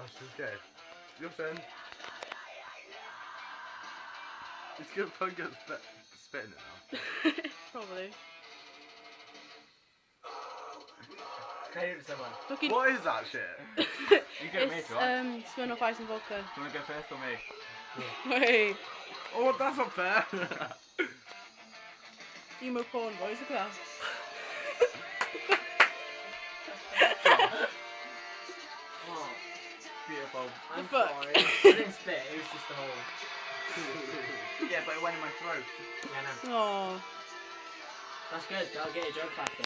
she's gay. Your turn. It's good fun get spitting it now. Probably. Can I do it to someone? Fucking What is that shit? You get me, it's right? Smirnoff Ice and vodka. Do you want to go first or me? Wait. Oh, that's not fair. Emo porn boys, look at that. Oh, beautiful. I'm fuck? sorry. I didn't spit, it was just the hole. Yeah, but it went in my throat. Yeah, no. Oh. That's good, that'll get your joke faster.